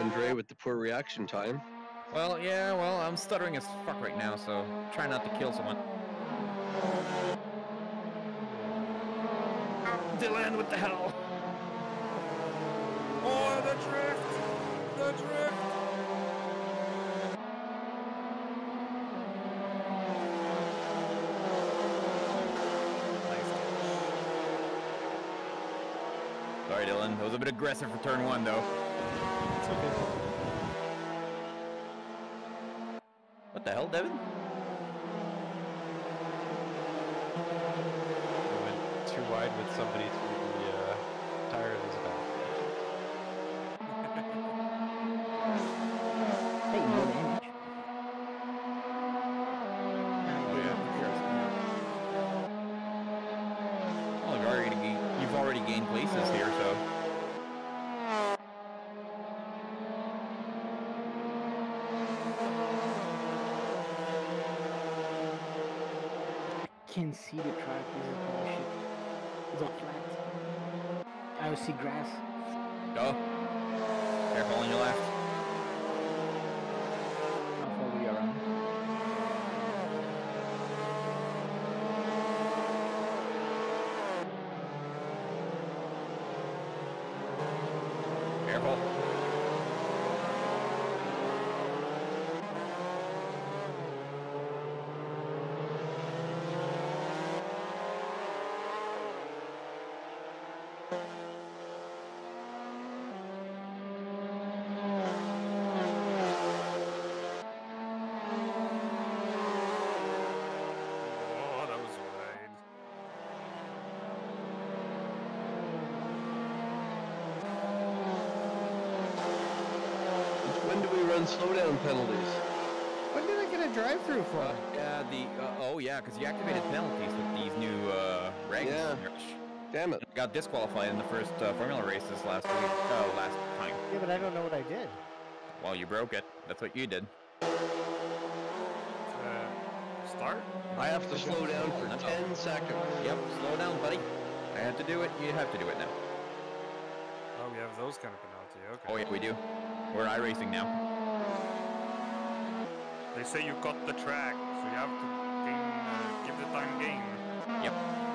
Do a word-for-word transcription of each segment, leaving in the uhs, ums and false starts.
Andre, with the poor reaction time. Well, yeah, well, I'm stuttering as fuck right now, so try not to kill someone. Dylan, what the hell? Oh, the drift! The drift! Sorry, Dylan. That was a bit aggressive for turn one, though. It's okay. What the hell, Devin? I went too wide with somebody through the uh, tire of his back. Hey, no damage. Oh, yeah, for sure. Well, you've already, gained, you've already gained places here, so... Can't see the track. This is bullshit. It's all flat. I don't see grass. Go. Careful on your left. I'll follow you around. Careful. Oh, that was wide. When do we run slowdown penalties? When did I get a drive-through for? Yeah, the... Uh, oh, yeah, because you activated penalties with these new uh, regs. Yeah. Damn it. Got disqualified in the first uh, Formula races last week. Uh, last time. Yeah, but I don't know what I did. Well, you broke it. That's what you did. Uh, start? I have to slow down for No. ten seconds. Yep, slow down, buddy. I had to do it. You have to do it now. Oh, we have those kind of penalty. Okay. Oh, yeah, we do. We're iRacing now. They say you cut the track, so you have to gain, uh, give the time gain. Yep.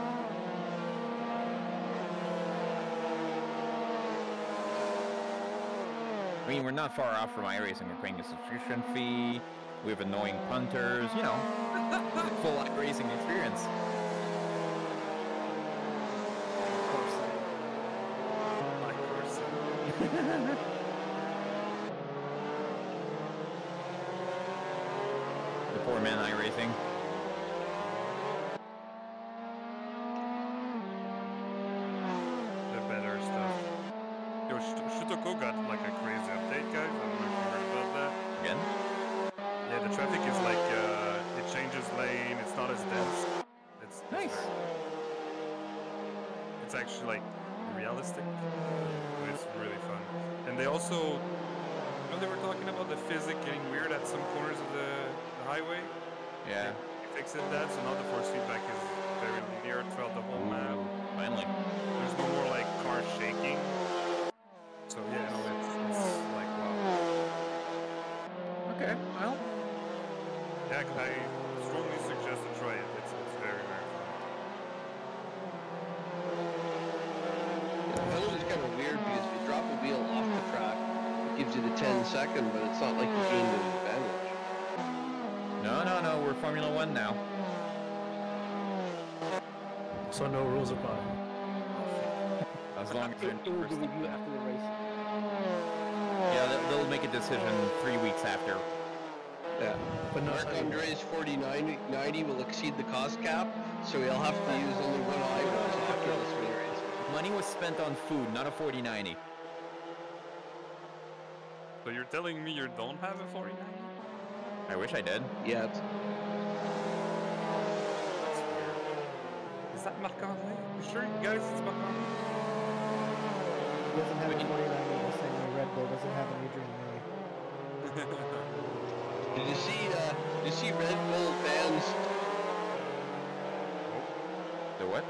I mean, we're not far off from iRacing. We're paying a subscription fee. We have annoying punters. You know, full iRacing experience. Like course. The poor man iRacing. The better stuff. Yo, Sh- Shutoko got like a crazy update, guys. I don't know if you heard about that. Again? Yeah, the traffic is like, uh, it changes lane, it's not as dense. It's Nice. It's actually like realistic. It's really fun. And they also, you know, they were talking about the physics getting weird at some corners of the, the highway. Yeah. They fixed that, so now the force feedback is very linear throughout the whole map. Finally. There's no more like car shaking. So yeah, no, it's, it's like wow. Okay, well. Yeah, I strongly suggest to try it. It's, it's very, very fun. The penalty's kind of weird because if you drop a wheel off the track, it gives you the ten second, but it's not like you gained an advantage. No, no, no. We're Formula One now. So no rules apply. As long as they're It will be with you after the race. Yeah, they- they'll make a decision three weeks after. Yeah. But no, Mark Andre's forty-nine ninety will exceed the cost cap, so he'll have to use only one eyewatch after this mini race. Money was spent on food, not a forty ninety. So you're telling me you don't have a forty ninety? I wish I did. Yeah. It's, That's weird. Is that Marc-André? You sure, guys, it's Marc-André? He doesn't have a forty ninety, the same way Red Bull doesn't have an Adrian Newey. did you see? Uh, did you see Red Bull fans? The what?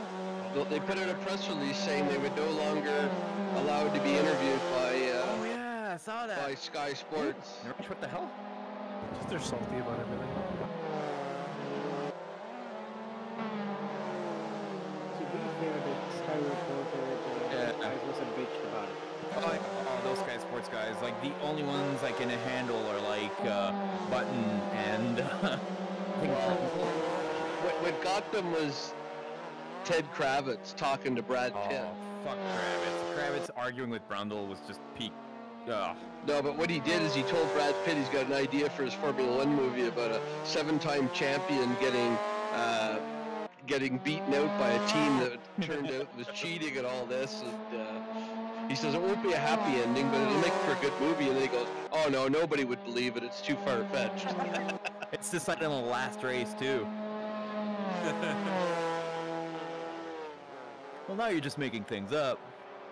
They put out a press release saying they would no longer allowed to be interviewed by uh, Oh yeah. saw that. by Sky Sports. Norwich, what the hell? Just they're salty about everything. To be fair, the Sky reporter, the Yeah. guys was a bitch about it. Oh, like, oh, those Sky Sports guys. Like, the only ones I can handle are, like, uh, Button and... Uh, Well, what, what got them was Ted Kravitz talking to Brad Pitt. oh, fuck Kravitz. Kravitz arguing with Brundle was just peak. Ugh. No, but what he did is he told Brad Pitt he's got an idea for his Formula One movie about a seven-time champion getting uh, getting beaten out by a team that turned out was cheating and all this. And, uh, he says it won't be a happy ending, but it'll make for a good movie. And then he goes, "Oh no, nobody would believe it. It's too far-fetched." It's decided on the last race, too. Well, now you're just making things up.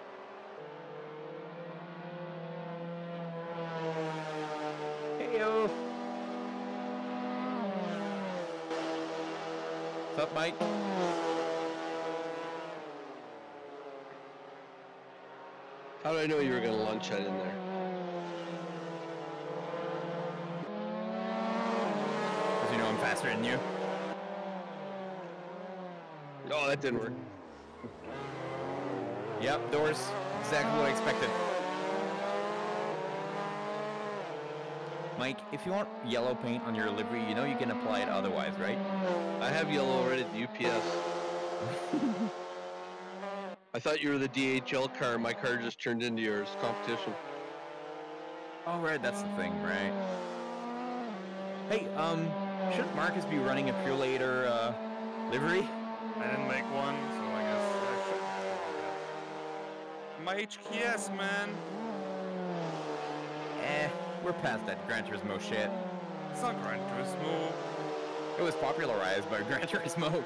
Heyo. What's up, Mike? How did I know you were going to lunch that in there? Because you know I'm faster than you. Oh, that didn't work. Yep, doors. Exactly what I expected. Mike, if you want yellow paint on your livery, you know you can apply it otherwise, right? I have yellow already at the U P S. I thought you were the D H L car. My car just turned into yours. Competition. Oh, right, that's the thing, right? Hey, um, should Marcus be running a Purelator, uh, livery? I didn't make one, so I guess I should. My H K S, man. Eh, we're past that Gran Turismo shit. It's not Gran Turismo. It was popularized by Gran Turismo.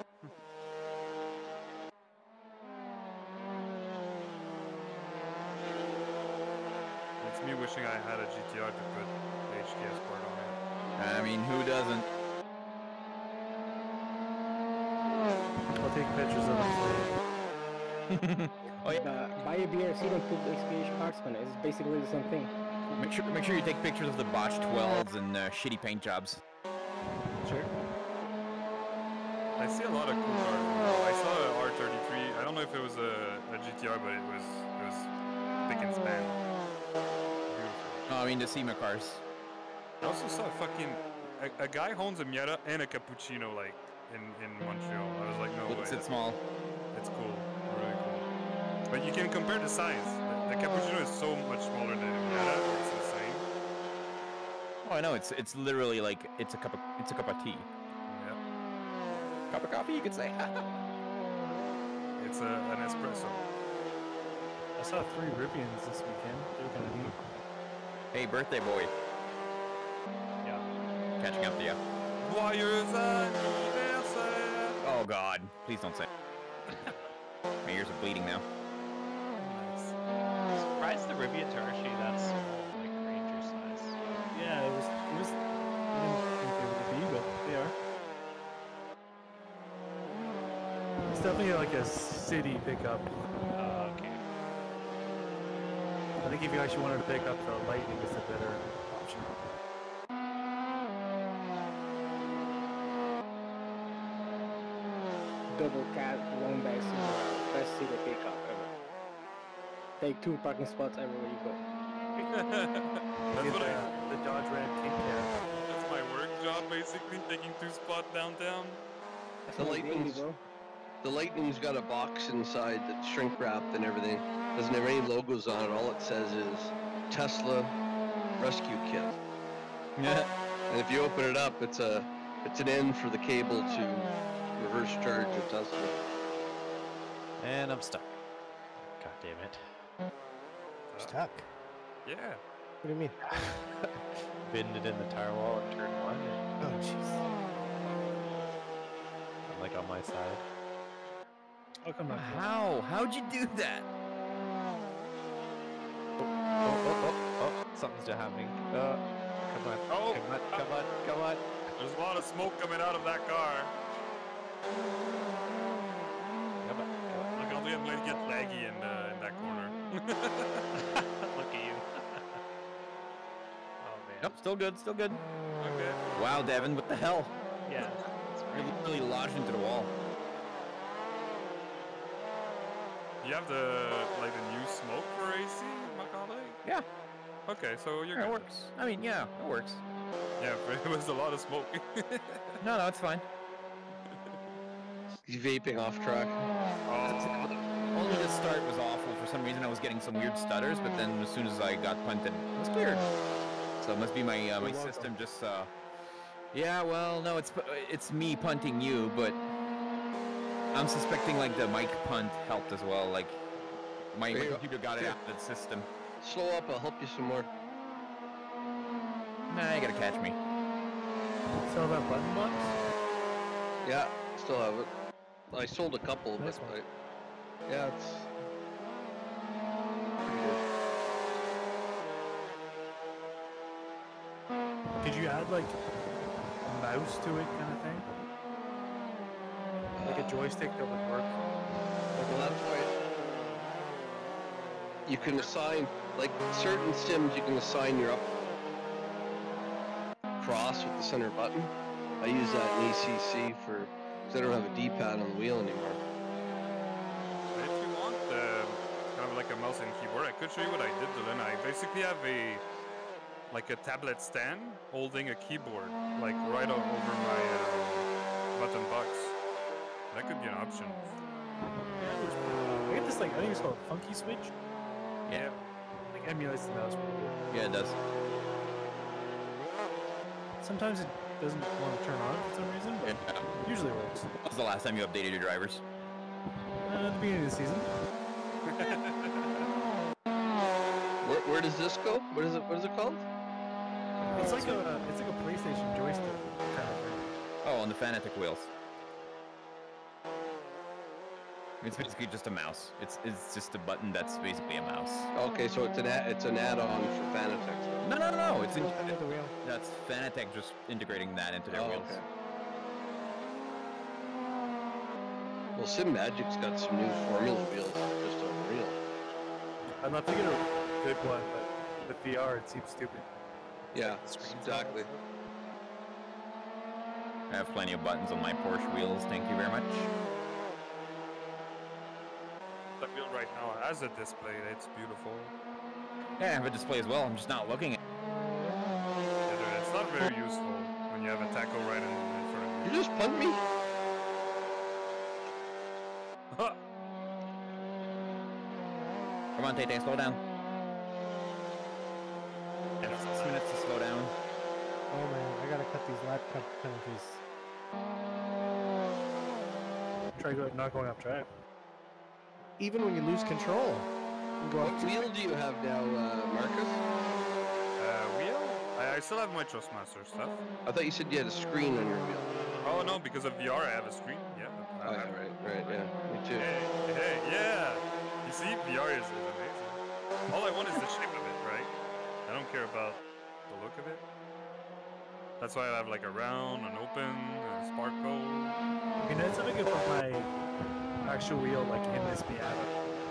It's me wishing I had a G T R to put the H K S part on it. I mean, who doesn't? I'll take pictures of them. Oh yeah. Uh, buy a B R C and put X P H parts on it. It's basically the same thing. Make sure, make sure you take pictures of the Bosch twelves and uh, shitty paint jobs. Sure. I see a lot of cool cars. I saw an R thirty-three. I don't know if it was a, a G T R, but it was it was big and span. Beautiful. Oh, I mean the SEMA cars. I also saw a fucking a, a guy owns a Miata and a Cappuccino like in in Montreal. I was like, no way. Looks it that's- small. It's cool, really cool. But you can compare the size. The, the Cappuccino is so much smaller than the Miata. It's insane. Oh, I know. It's it's literally like it's a cup of it's a cup of tea. Yeah. Cup of coffee, you could say. It's a, an espresso. I saw three Rivians this weekend. They were kind of neat. Hey, birthday boy. Yeah. Catching up to you. Joyeux anniversaire! Oh God, please don't say. My ears are bleeding now. Surprised the Rivians are actually that small, like Ranger size. Yeah, it was. It was. I didn't think they would be, but they are. It's definitely like a city pickup. Uh, okay. I think if you actually wanted to pick up the Lightning, it's a better option. Double cat, one bag seat, best seat to pick up ever. Take two parking spots everywhere you go. That's Get what I. the, the Dodge Ram King Cab. That's my work job, basically, taking two spots downtown. That's The my daily, Lightning's, bro. the Lightning's got a box inside that's shrink wrapped and everything. Doesn't have any logos on it. All it says is Tesla Rescue Kit. Yeah. And if you open it up, it's a it's an end for the cable to reverse charge a Tesla. And I'm stuck. God damn it. Stuck. Yeah. What do you mean? Bended in the tire wall in turn one. And Oh, jeez. I'm like on my side. I'll come back. How? How'd you do that? Oh, oh, oh, oh, something's happening. Uh, come on. Oh! Come on, come on, come on. There's a lot of smoke coming out of that car. Come on, come on. Look, I'm gonna get laggy in, uh, in that corner. Look at you. Nope, still good, still good. Okay. Wow, Devin, what the hell? Yeah. You're literally lodged into the wall. You have the like the new smoke for A C, Macaulay? Yeah. Okay, so you're Yeah, it good. works. I mean, yeah, it works. Yeah, it was a lot of smoke. No, no, it's fine. He's vaping off track. Oh, Only the start was awful. For some reason, I was getting some weird stutters, but then as soon as I got punted, it was cleared. So it must be my uh, my You're welcome. system just. Uh, yeah, well, no, it's it's me punting you, but I'm suspecting like the mic punt helped as well. Like my, my Here, computer got it here. out of the system. Slow up, I'll help you some more. Nah, you gotta catch me. Still have that button box? Yeah, still have it. I sold a couple, Nice but one. I, yeah, it's pretty good. Did you add like a mouse to it kind of thing? Like a Uh, joystick that would work? Well, that's why you can assign, like certain sims, you can assign your up cross with the center button. I use that in E C C for, because I don't have a D-pad on the wheel anymore. if you want uh, kind of like a mouse and keyboard, I could show you what I did, Dylan. I basically have a like a tablet stand holding a keyboard, like right o- over my uh, button box. That could be an option. I get this like, I think it's called Funky Switch. Yeah. Like emulates the mouse. Yeah, it does. Sometimes it doesn't want to turn on for some reason, but Yeah. usually works. When was the last time you updated your drivers? Uh, at the beginning of the season. Where, where does this go? What is it? What is it called? It's like a it's like a PlayStation joystick kind of thing. Oh, on the Fanatec wheels. It's basically just a mouse. It's it's just a button that's basically a mouse. Okay, so it's an a, it's an add-on for Fanatec. No, no, no, no. It's in, Under the wheel. that's Fanatec just integrating that into their Oh, wheels. okay. Well, Sim Magic's got some new Formula wheels that are just unreal. I'm not thinking of a good one, but with V R it seems stupid. Yeah, The screen's exactly. I have plenty of buttons on my Porsche wheels. Thank you very much. The wheel right now has a display. It's beautiful. Yeah, I have a display as well. I'm just not looking at. Yeah, dude, it's not very useful when you have a taco right in, in front of You just punt me? you. Come on, Tay-Tay, slow down. Yeah, six minutes to slow down. Oh man, I gotta cut these lap pen- penalties. Try go, not going off track. Even when you lose control, you go What off wheel do you have now, uh, Marcus? Uh, wheel? I, I still have my Trustmaster stuff. I thought you said you had a screen on your wheel. Oh no, because of V R I have a screen. Yeah. I Oh, yeah, have- right, right, yeah, me too. Hey, hey, yeah. You see, V R is, is amazing. All I want is the shape of it, right? I don't care about the look of it. That's why I have like a round, an open, a sparkle. I mean, that's if I could put my actual wheel like in this Miata.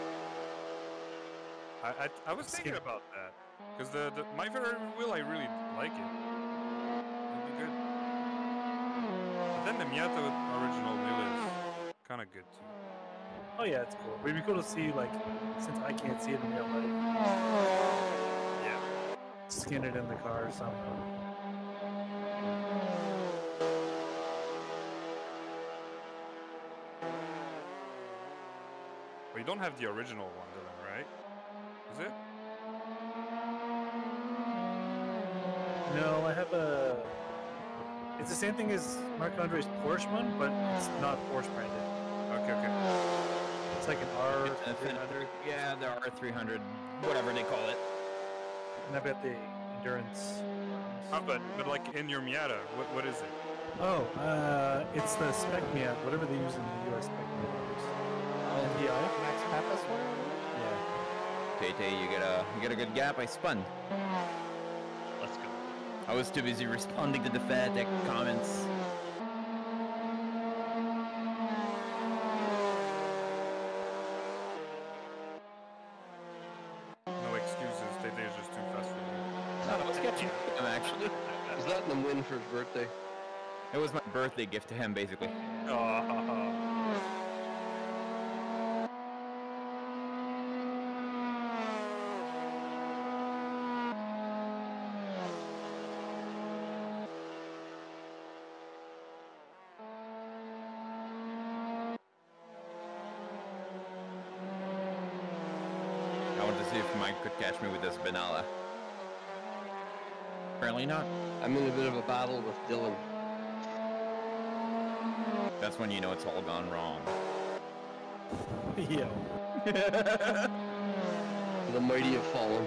I, I, I was thinking Skin- about that. Because the, the my favorite wheel, I really like it. It'd be good. But then the Miata original wheel is kind of good too. Oh yeah, it's cool. It'd be cool to see like, since I can't see it in real life, Yeah. skin it in the car or something. But you don't have the original one, Dylan, right? Is it? No, I have a. It's the same thing as Marc Andre's Porsche one, but it's not Porsche branded. Okay, okay. It's like an R Uh, three hundred, Yeah, the R three hundred, whatever they call it. and I've got the endurance. Oh, but but like in your Miata, what what is it? Oh, uh, it's the Spec Miata, whatever they use in the U S Spec Miatas. N P I? Max Pappas one? Yeah. Tay-Tay, you get a you get a good gap. I spun. Let's go. I was too busy responding to the Fanatec comments. No excuses. They is just too fast for you. No, let's get him, actually. He's letting him win for his birthday. It was my birthday gift to him, basically. Oh. I wanted to see if Mike could catch me with this Benalla. Apparently not. I'm in a bit of a battle with Dylan. That's when you know it's all gone wrong. Yo. The mighty have fallen.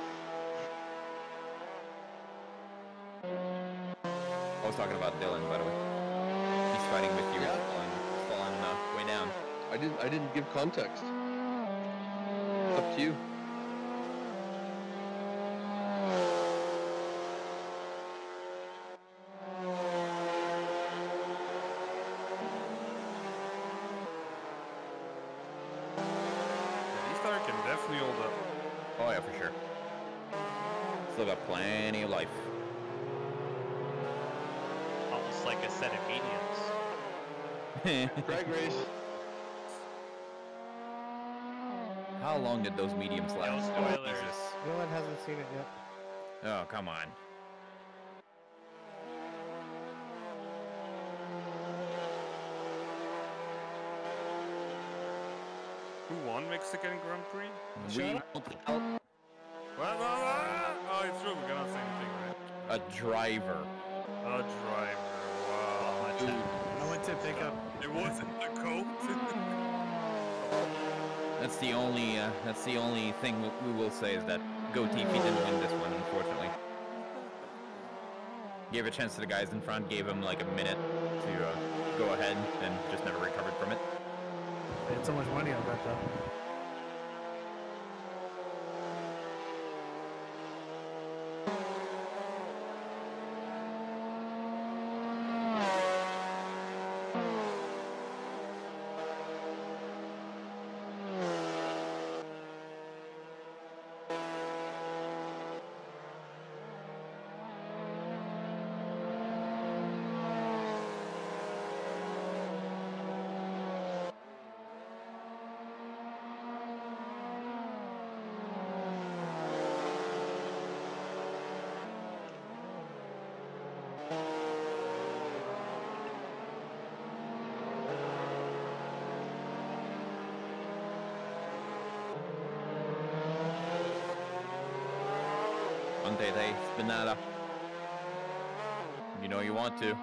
I was talking about Dylan, by the way. He's fighting with you. Yeah. Falling, falling uh, way down. I didn't. I didn't give context. It's up to you. E-Star can definitely hold up. Oh yeah, for sure. Still got plenty of life. Almost like a set of mediums. Drag race. How long did those mediums last? No Oh, spoilers. Jesus. Dylan hasn't seen it yet. Oh, come on. Who won Mexican Grand Prix? We What? What? What? Oh, it's true. We cannot say anything, right? a driver. A driver. Wow. I went to pick up. It wasn't the coat. That's the only. Uh, that's the only thing we we will say is that Gotifi didn't win this one, unfortunately. Gave a chance to the guys in front. Gave him like a minute to uh, go ahead, and just never recovered from it. I had so much money on that though. Ante Spinata. You know you want to.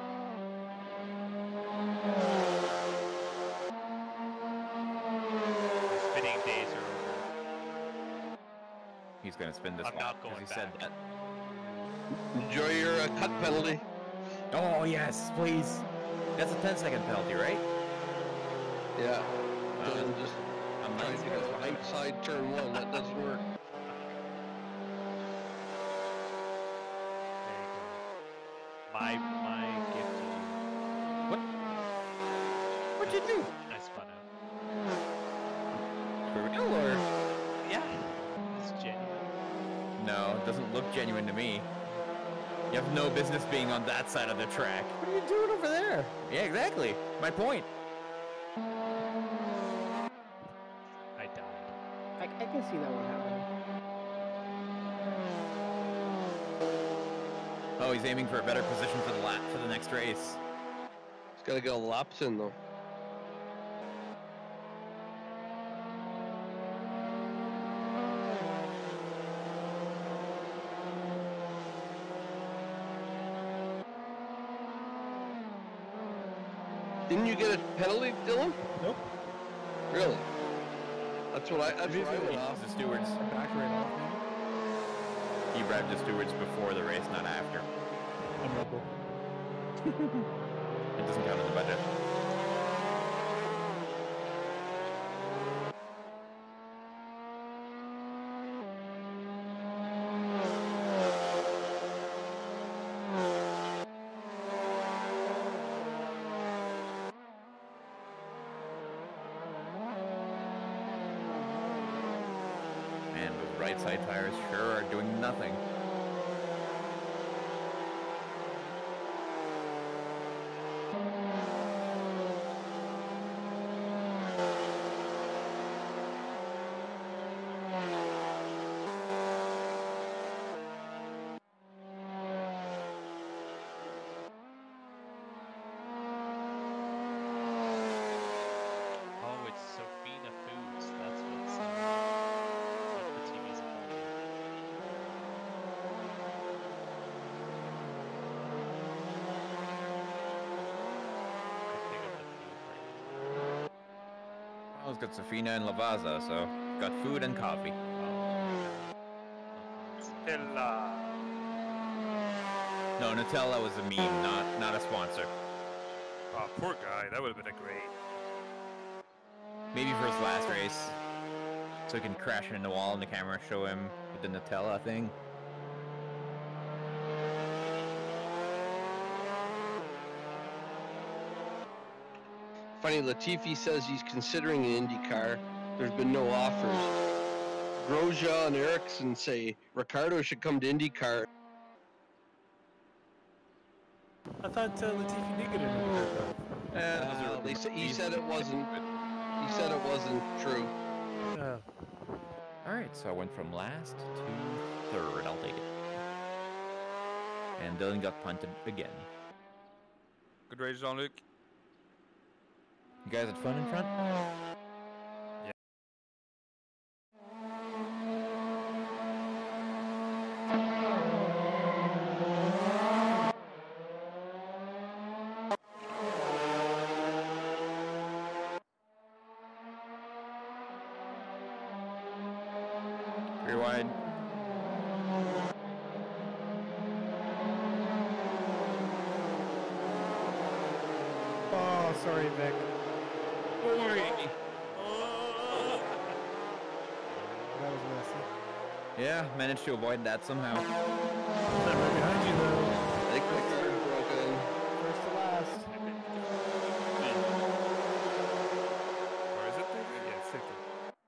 Spinning days are over. He's gonna spin this I'm one not going he said back. that. Enjoy your uh, cut penalty. Oh yes, please. That's a ten second penalty, right? Yeah. Uh, Dylan just I'm trying nine to seconds go behind. outside turn one. That doesn't work. There you go. My my gift to you. What? What'd you do? I spun out. For real or? Yeah. It's genuine. No, it doesn't look genuine to me. You have no business being on that side of the track. What are you doing over there? Yeah, exactly. My point. I died. I, I can see that one happening. Oh, he's aiming for a better position for the lap for the next race. He's got to get laps in though. Didn't you get a penalty, Dylan? Nope. Really? That's what I. That's Maybe what I it's went the off. The stewards. Back right off, maybe. He bribed the stewards before the race, not after. I'm rebel. It doesn't count in the budget. Man, those right side tires sure are doing nothing. Well, both got Safina and Lavazza, so got food and coffee. Stella. No, Nutella was a meme, not not a sponsor. Oh, poor guy. That would have been a great. Maybe for his last race, so he can crash into the wall and the camera show him with the Nutella thing. Funny, Latifi says he's considering an IndyCar. There's been no offers. Grosjean and Ericsson say Ricardo should come to IndyCar. I thought uh, Latifi did get into it. Uh, they sa- he said it wasn't. He said it wasn't true. Uh, Alright, so I went from last to third, I'll take it. And Dylan got punted again. Good race, Jean-Luc. You guys had fun in front? Rear wide. Oh, sorry, Vic. That was messy. Yeah, managed to avoid that somehow. right behind you though. I think my car broken. First to last. Or is it safety? Yeah, it's safety.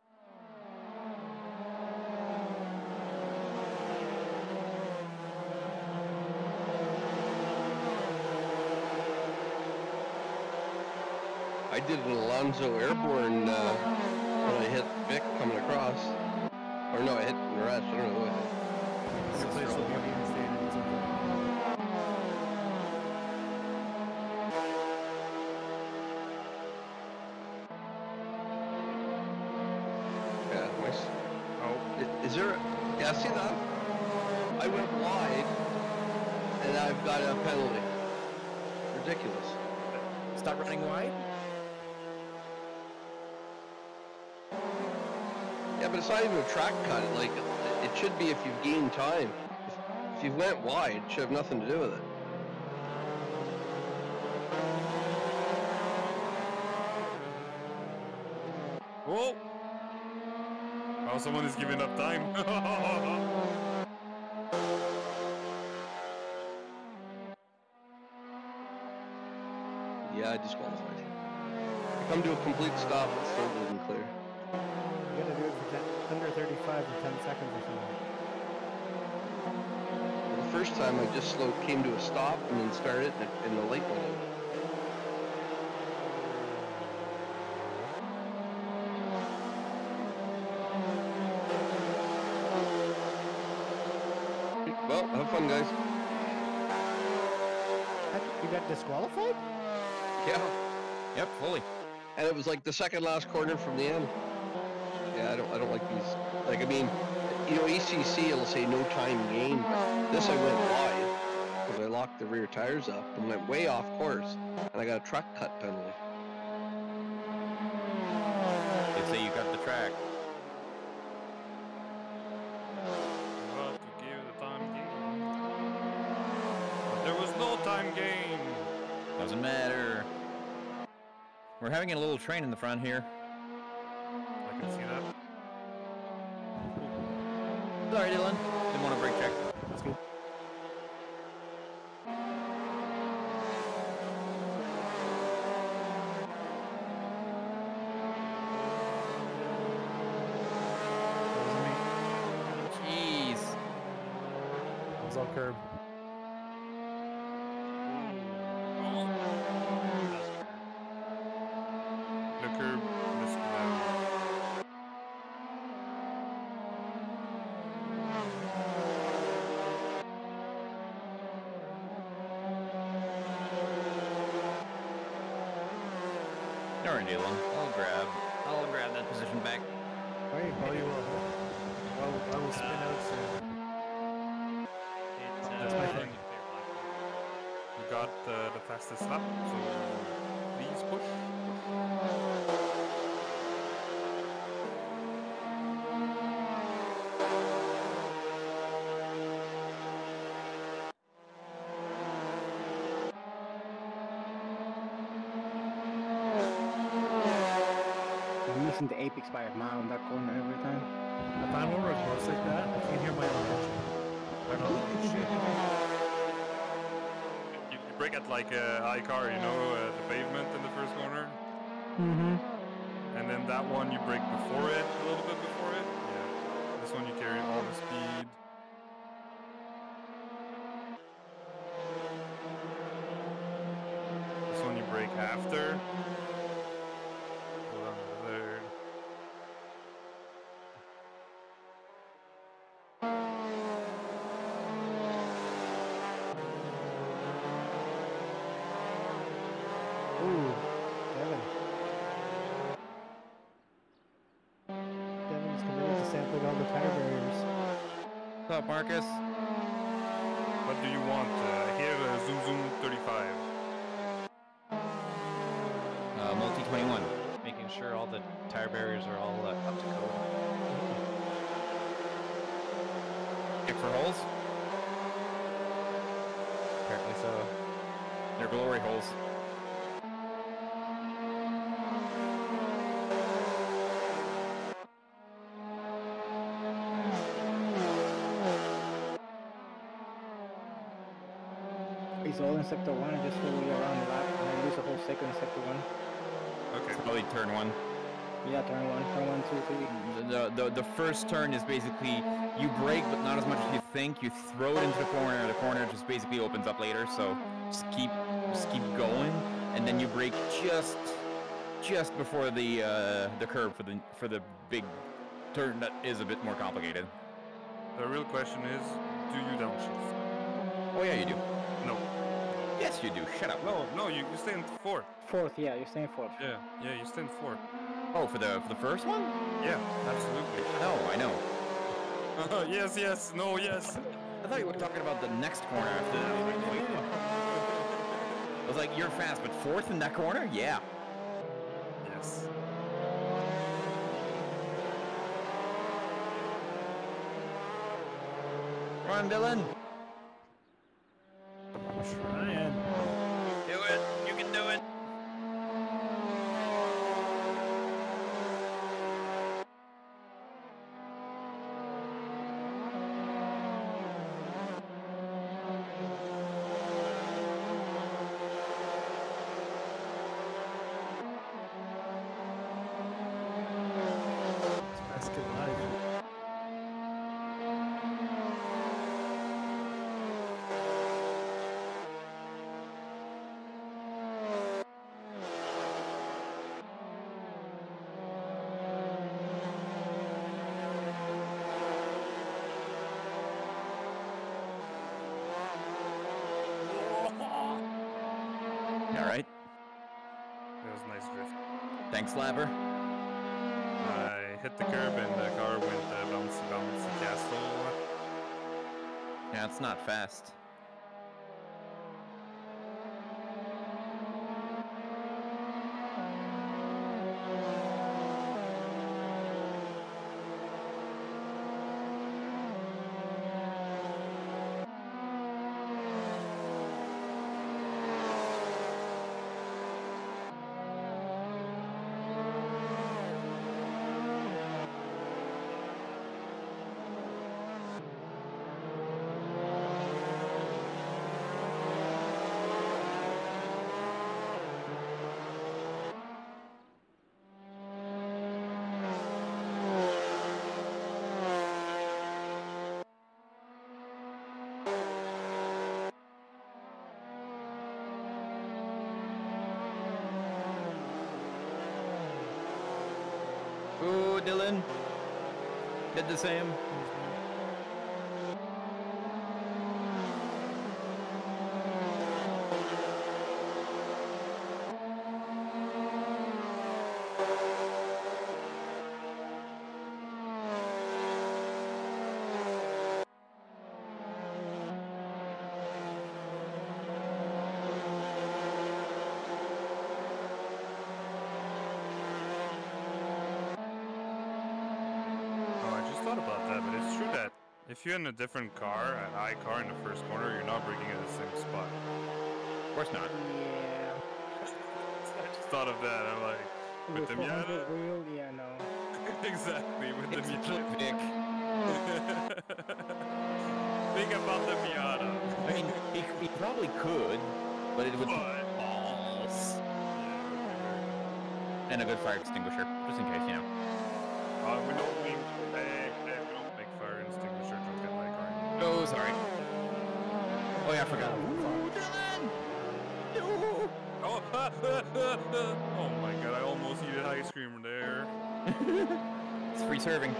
I did an Alonso airborne uh, when I hit Vic coming across. Or no, I hit Naresh. I don't know who I hit. Your place will be reinstated at some point. Yeah, my, s- Oh, i- is there? A, yeah, see that? I went wide, and I've got a penalty. Ridiculous. Stop running wide? Yeah, but it's not even a track cut. Like, it should be if you've gained time. If, if you went wide, it should have nothing to do with it. whoa! Oh, someone is giving up time. Yeah, disqualified. I come to a complete stop, but still didn't clear. You gotta do it for ten, under thirty-five or ten seconds or something. The first time I just slow came to a stop and then started, and, and the light went out. Well, have fun, guys. You got disqualified? Yeah. Yep, fully. And it was like the second last corner from the end. Yeah, I don't, I don't like these. Like, I mean, you know, E C C it'll say no time gained, but this I went wide because I locked the rear tires up and went way off course, and I got a truck cut penalty. They say you got the track. Well, to give the time gain. But there was no time gain. Doesn't matter. We're having a little train in the front here. I can see that. Sorry, Dylan. Didn't want to brake check. That's good. Jeez. That was all curb. The curb. This, uh, Alright, Dylan. I'll grab. I'll grab that position back. Wait, Oh, you will. I'll, I will spin out soon. It's, uh, That's my like thing. a clear black hole. you got uh, the fastest lap, so please push. think the apex by a mile in that corner every time. I find when we're close like that, I can hear my own engine. I don't know shit. You, you brake at like a high car, you know, uh, the pavement in the first corner. Mm-hmm. And then that one you brake before it, a little bit before it. Yeah. This one you carry all the speed. This one you brake after. Pull down the third. Ooh, Devin. Devin's committed to sampling all the tire barriers. What's up, Marcus? What do you want? Uh, here, uh, Zoom Zoom thirty-five. Uh, multi twenty-one. Making sure all the tire barriers are all uh, up to code. Check for holes. Apparently so. They're glory holes. He's all in sector one and just slowly around the lap, and I lose a whole second in sector one. Okay. Probably turn one. Yeah, turn one, turn one, two, three. The, the the first turn is basically you brake, but not as much as you think. You throw it into the corner. The corner just basically opens up later. So just keep just keep going, and then you brake just just before the uh, the curve for the for the big turn that is a bit more complicated. The real question is, do you downshift? Oh yeah, you do. No. Yes, you do. Shut up. No, no, you, you stay in fourth. Fourth, yeah, you're staying fourth. Yeah, yeah, you stay in fourth. Oh, for the for the first one? Yeah, absolutely. No, I know. Yes, yes, no, yes. I thought you were talking about the next corner after that. Wait. I was like, you're fast, but fourth in that corner? Yeah. Yes. Run, Dylan. Trying. Do it. You can do it. It's basket life. All right. That was a nice drift. Thanks, Slapper. I hit the curb and the car went uh, bouncy bouncy castle. Yeah, it's not fast. Ooh, Dylan. Did the same. Oh, I just thought about that, but it's true that if you're in a different car, an I car in the first corner, you're not braking at the same spot. Of course not. Yeah. I just thought of that. I'm like, With the four hundred Miata. wheel, yeah, no. Exactly, with the It's Miata. Vic. Think about the Miata. I mean, he, he probably could, but it would But- take balls. Yeah, it would be very cool. And a good fire extinguisher, just in case, you know. Uh, we don't make, eh, eh, we don't make fire extinguisher jokes at like, right? Oh, sorry. Oh yeah, I forgot. Ooh, Dylan! No! Oh, ah, ah, ah, ah. Oh my god, I almost eat ice cream there. It's free serving.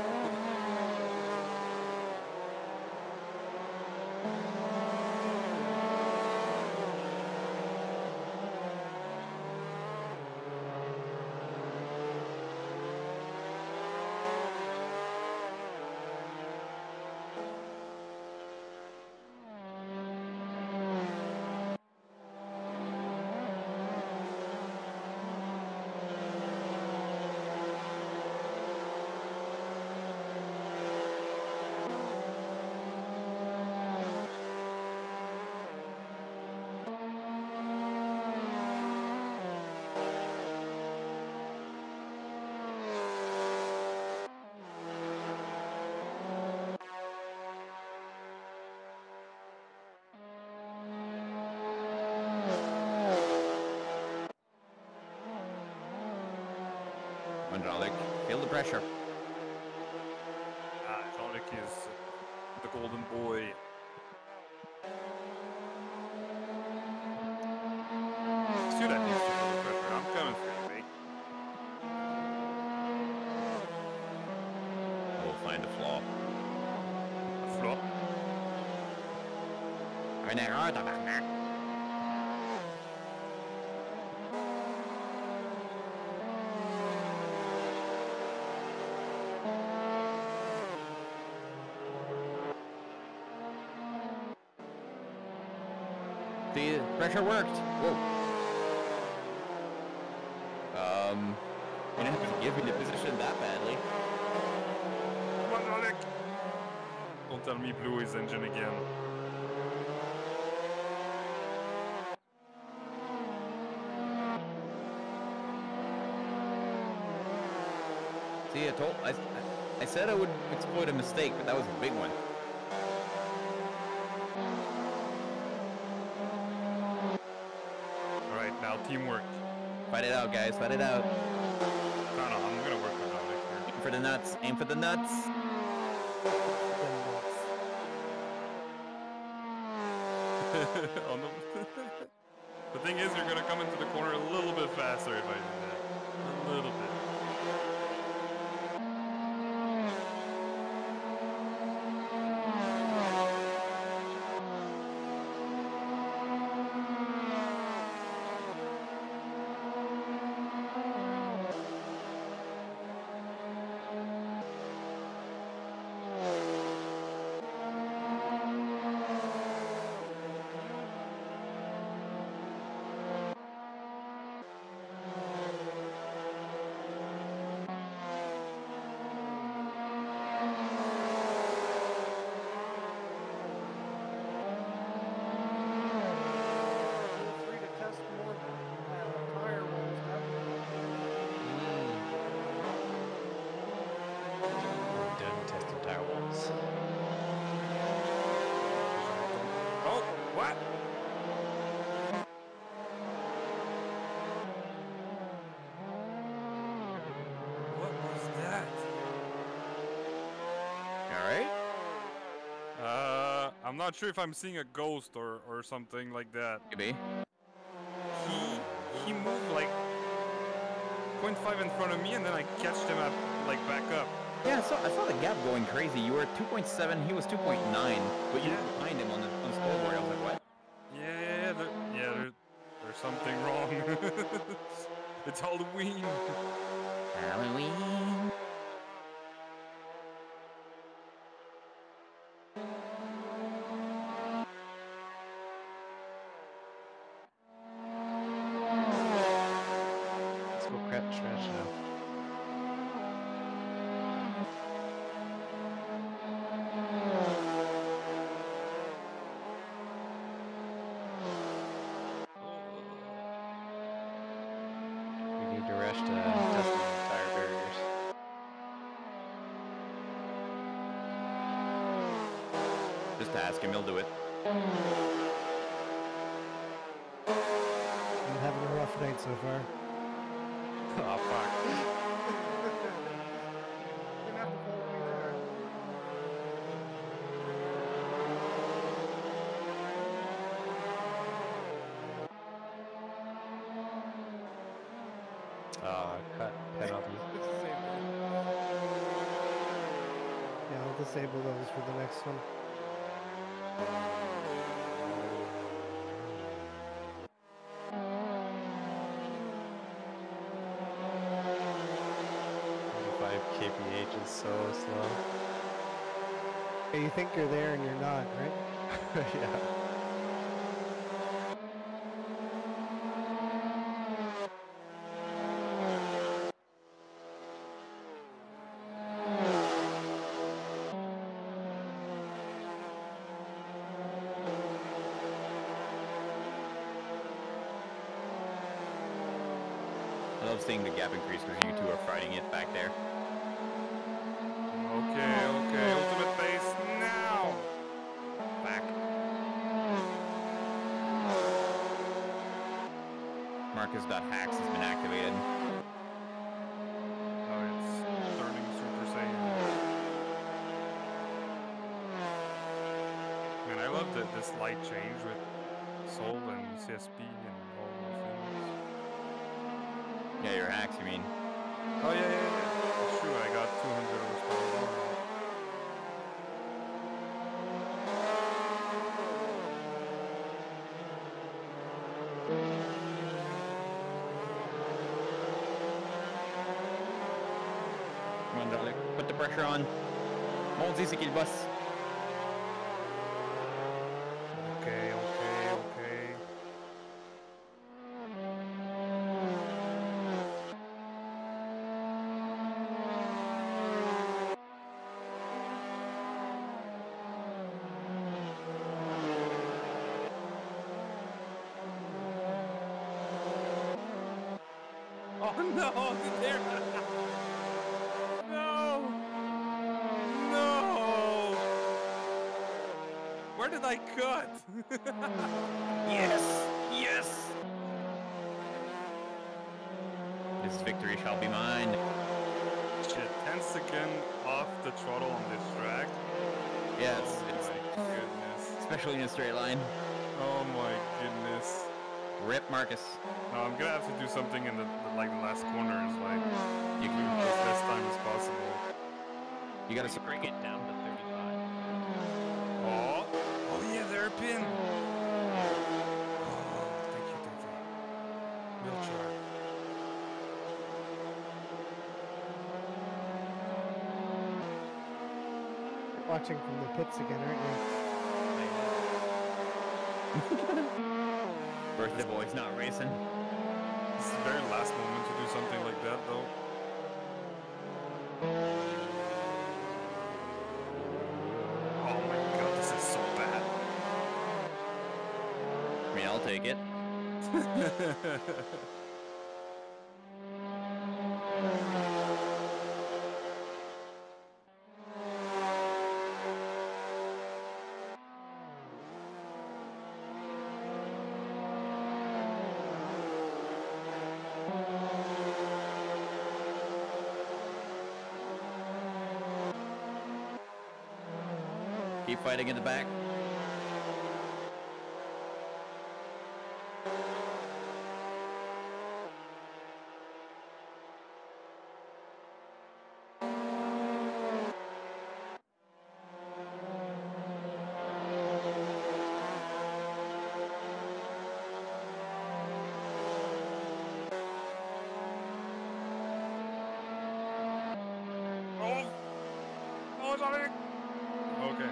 Hydraulic. Feel the pressure. Ah, Jean-Luc is the golden boy. Shoot, I think feel the pressure. I'm coming for you, mate. We'll find a flaw. A flop. Une erreur, tabarnak. The pressure worked. Whoa. Um, you didn't have to give me the position that badly. Come on, Jean-Luc. Don't tell me blew his engine again. See, I told I, I said I would exploit a mistake, but that was a big one. All right, now teamwork. Fight it out, guys. Fight it out. No, no, I'm gonna work with Jean-Luc here. Aim for the nuts. Aim for the nuts. On the, the thing is, you're gonna come into the corner a little bit faster if I do that. A little bit. Feel free to test more uh, tire rolls. We're done testing tire walls. Oh, what? What was that? All right. Uh, I'm not sure if I'm seeing a ghost or or something like that. Maybe. He he moved like point five in front of me, and then I catched him at like back up. Yeah, I saw, I saw the gap going crazy. You were at two point seven, he was two point nine, but you Yeah. were behind him on the, on the scoreboard. I was like, what? Yeah, yeah, yeah. There, yeah, there, there's something wrong. It's Halloween. Halloween. Let's go crap trash now. We need to rest uh, him, he'll do it. I'm having a rough night so far. Oh, fuck. You're gonna have to follow me there. Uh, cut. Penalty. It's the same thing. Yeah, I'll disable those for the next one. twenty-five K P H is so slow. Yeah, you think you're there and you're not, right? Yeah. I love seeing the gap increase because you two are fighting it back there. Okay, okay, ultimate base now! Back. Marcus.hacks has been activated. Oh, it's turning Super Saiyan. Man, I love the, this light change with Soul and C S P and all those things. Yeah, your hacks, you mean? Oh, yeah, yeah, yeah. It's true, I got two hundred horsepower more. Come on, Dalek. Put the pressure on. Monzi si qu'il boss. Okay, okay, okay. Oh no, there. No. No. Where did I cut? Yes! Yes! This victory shall be mine. Shit, ten second off the throttle on this track. Yeah, it's, Oh it's my goodness. especially in a straight line. Oh my goodness. Rip Marcus. No, I'm gonna have to do something in the, the like the last corners, like You do can, as less time as possible. you gotta Maybe bring it down to thirty-five. Oh, oh yeah, they're a pin. Oh, thank you, thank you. Real chart. You're watching from the pits again, aren't Birthday boy's not racing. This is the very last moment to do something like that, though. Oh my god, this is so bad. I mean, I'll take it. Keep fighting in the back. Oh! Oh, Dominic! Okay.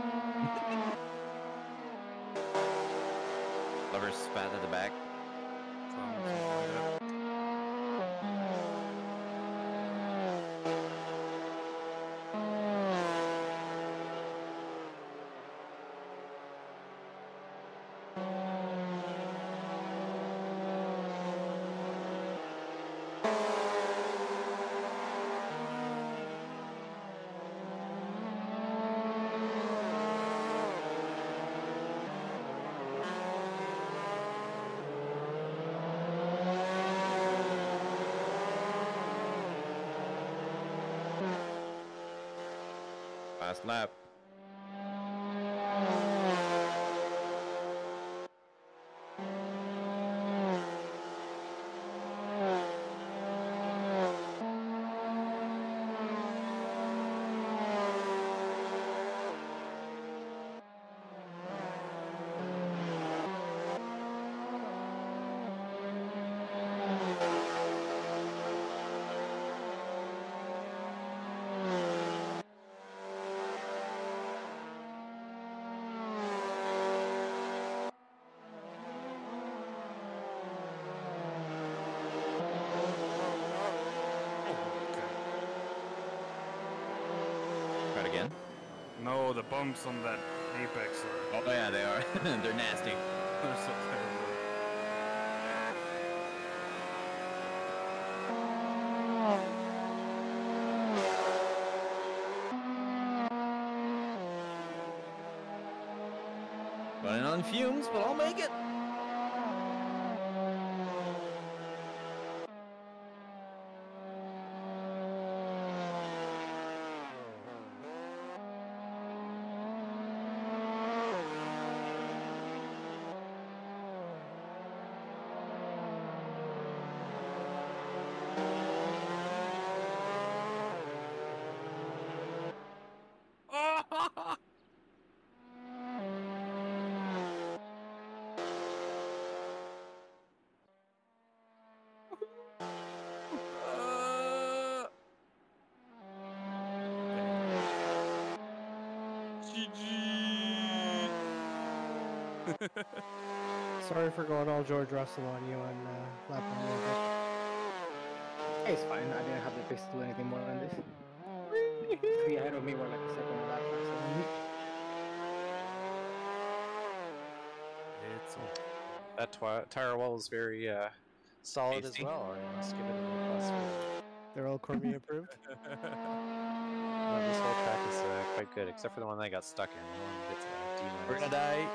Lovers spat at the back. Something like that. last lap. Try it again. No, the bumps on that apex are Oh yeah, they are. They're nasty. they're so terrible. Running on fumes, but I'll make it. G G. Sorry for going all George Russell on you on uh, lap one. Hey, it's fine. I didn't have the pace to do anything more than this. Three ahead of me were like a second and a half faster than me. It's all. That twi- tire wall was very uh, solid Tasty. as well. I must give it a plus. For They're all Cormier approved. no, this whole track is uh, quite good, except for the one that I got stuck in. The one that gets uh, We're D-minus. gonna die.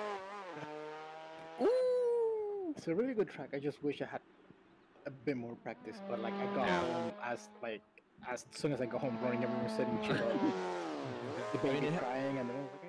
It's a really good track. I just wish I had a bit more practice. But like I got Yeah. home as like as soon as I got home running, everyone was sitting chill. The I mean, baby it ha- crying, and then I was like,